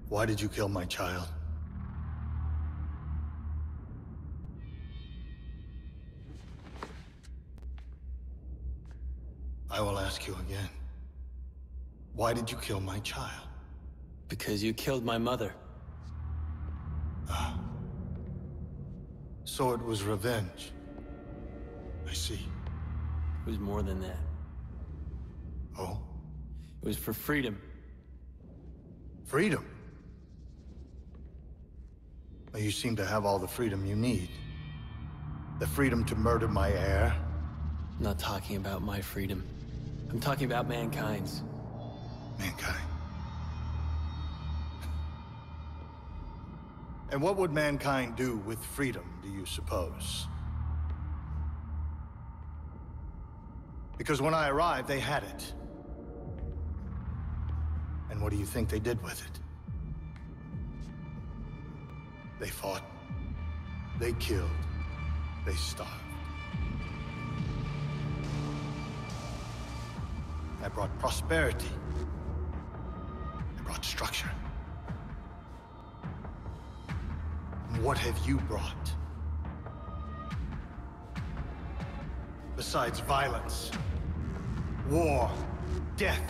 Why did you kill my child? I will ask you again. Why did you kill my child? Because you killed my mother. Ah. So it was revenge. I see. It was more than that. Oh? It was for freedom. Freedom? Well, you seem to have all the freedom you need. The freedom to murder my heir. I'm not talking about my freedom. I'm talking about mankind's. Mankind. And what would mankind do with freedom, do you suppose? Because when I arrived, they had it. And what do you think they did with it? They fought. They killed. They starved. I brought prosperity. I brought structure. And what have you brought? Besides violence, war, death.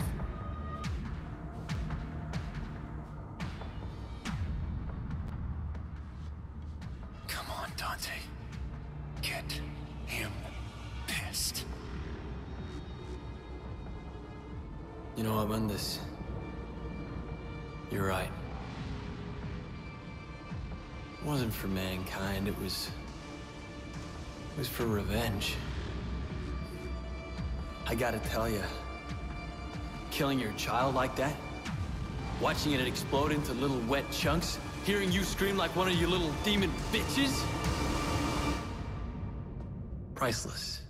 Come on, Dante. Get him pissed. You know, Armandus, you're right. It wasn't for mankind, it was for revenge. I gotta tell you, killing your child like that, watching it explode into little wet chunks, hearing you scream like one of your little demon bitches, priceless.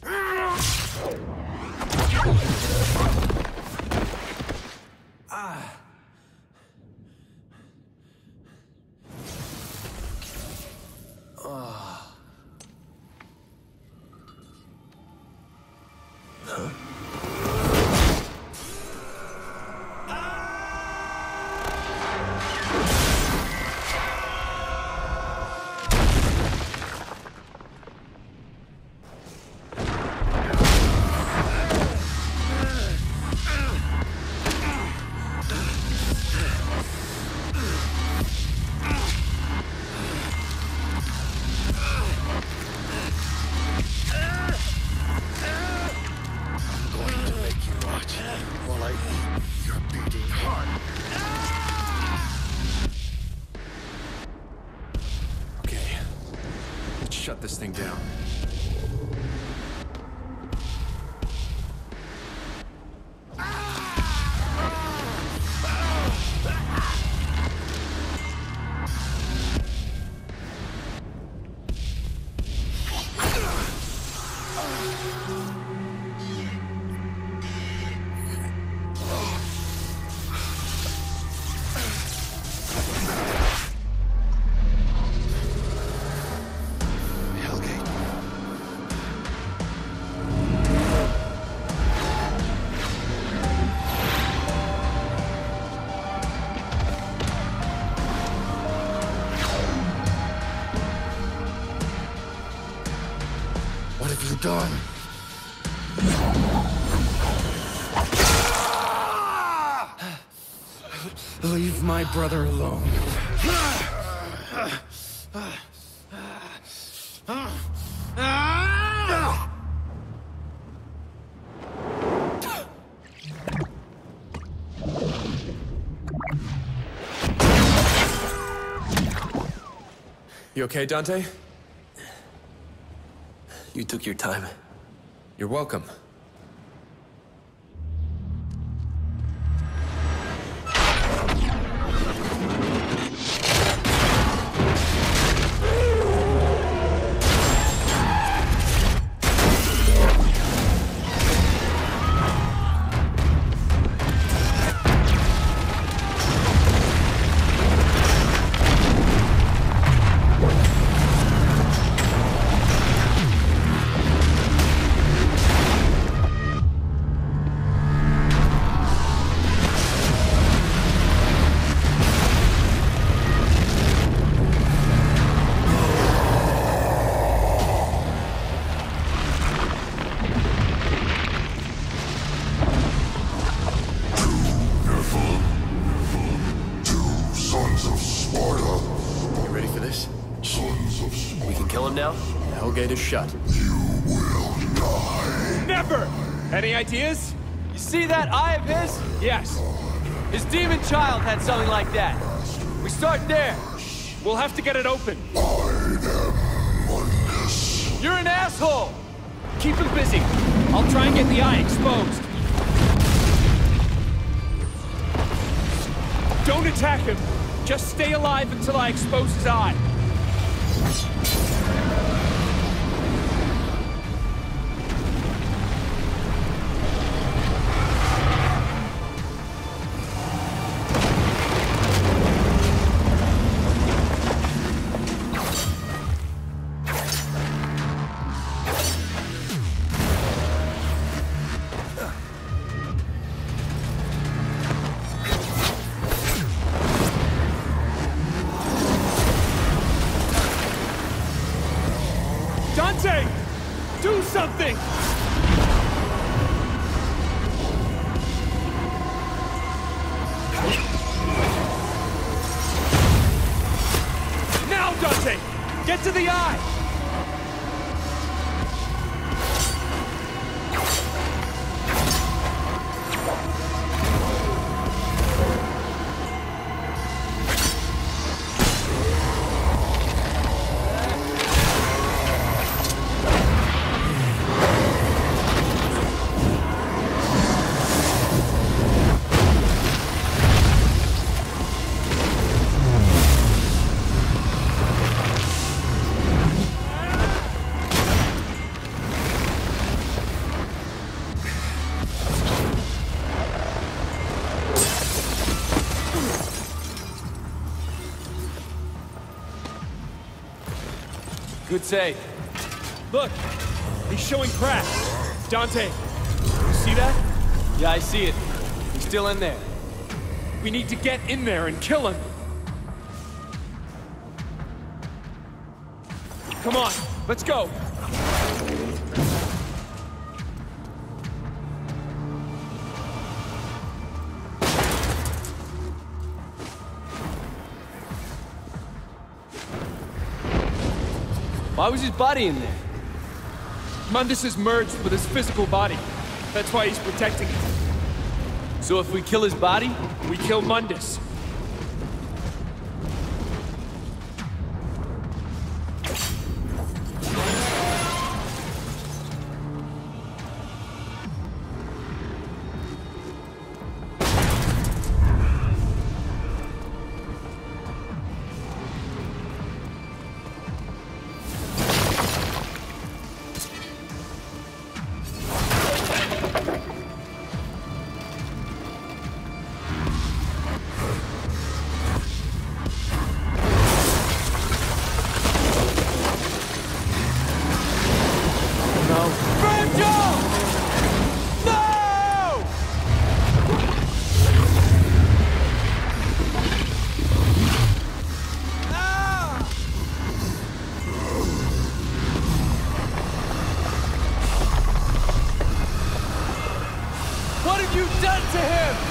Shut this thing down. What have you done? Leave my brother alone. You okay, Dante? You took your time. You're welcome. portal gate is shut. Never! Any ideas? You see that eye of his? Yes. His demon child had something like that. We start there. We'll have to get it open. You're an asshole! Keep him busy. I'll try and get the eye exposed. Don't attack him. Just stay alive until I expose his eye. Dante! Do something! Now, Dante! Get to the eye! Good save. Look! He's showing cracks. Dante, you see that? Yeah, I see it. He's still in there. We need to get in there and kill him. Come on, let's go. Why was his body in there? Mundus is merged with his physical body. That's why he's protecting it. So if we kill his body, We kill Mundus. what have you done to him?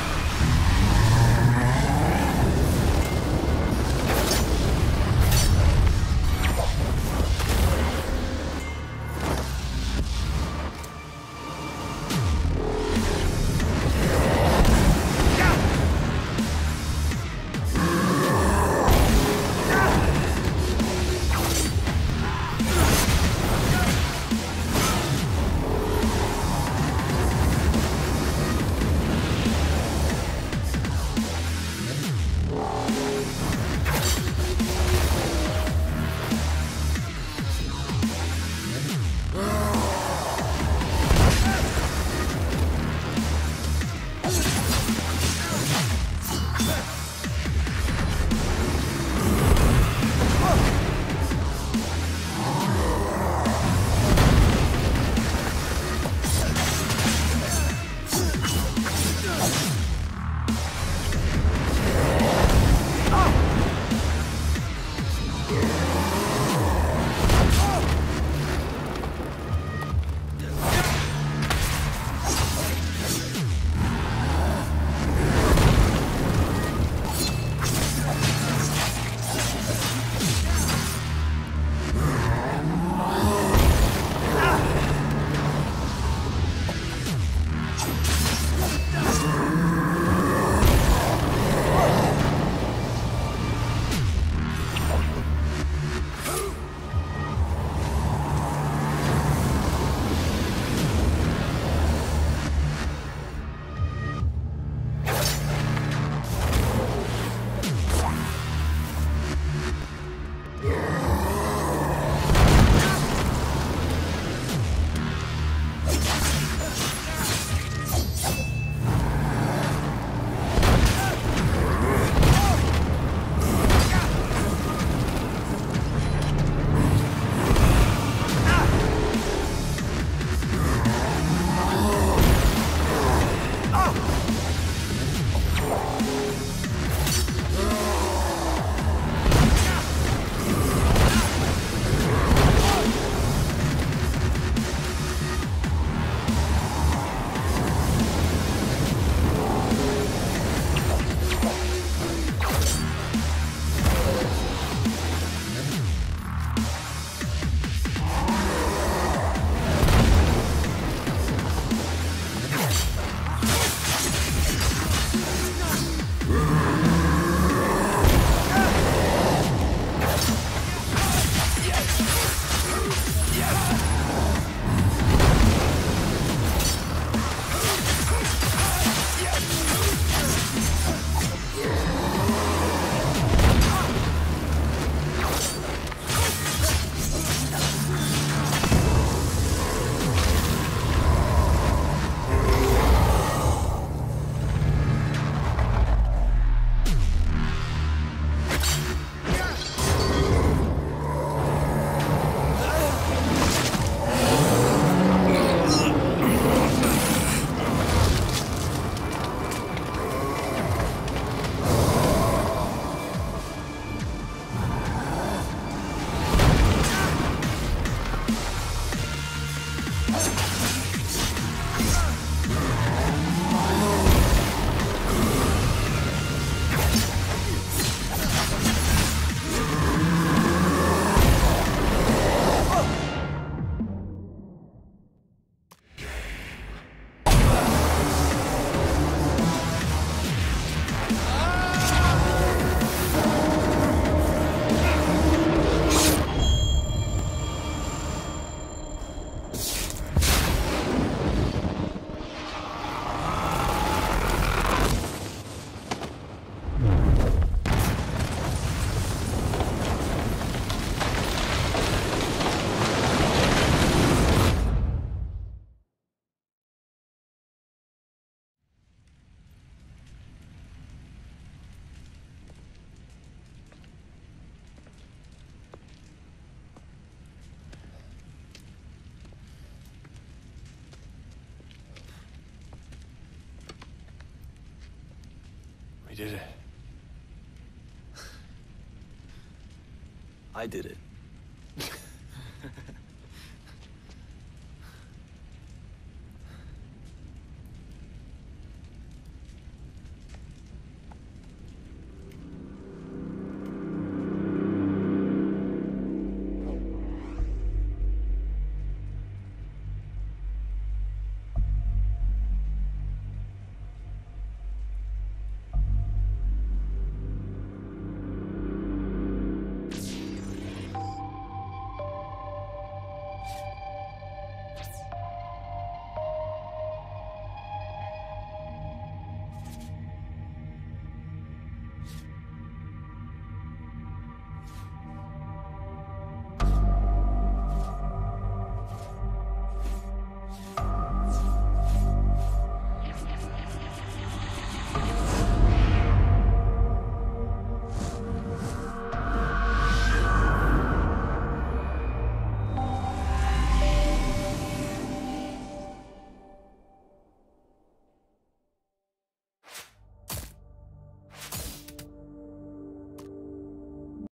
We did it. I did it.